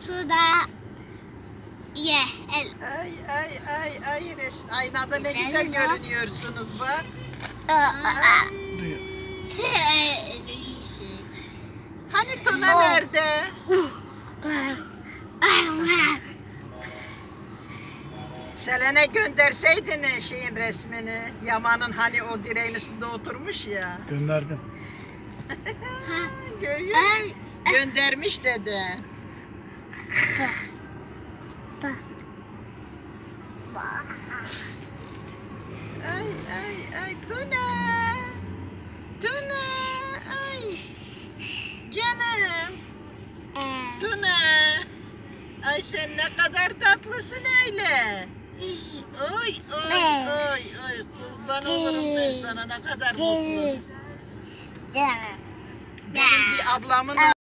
Suda ye. Ay aynada ne güzel görünüyorsunuz bak. Hani Tuna nerede? Selen'e gönderseydin şeyin resmini. Yaman'ın hani o direğin üstünde oturmuş ya. Gönderdim. Görüyor musun? Göndermiş dedi. Ay Tuna. Tuna. Ay. Canım. Tuna. Ay sen ne kadar tatlısın öyle. Oy kurban olurum ben sana, ne kadar mutlu. Benim bir ablamın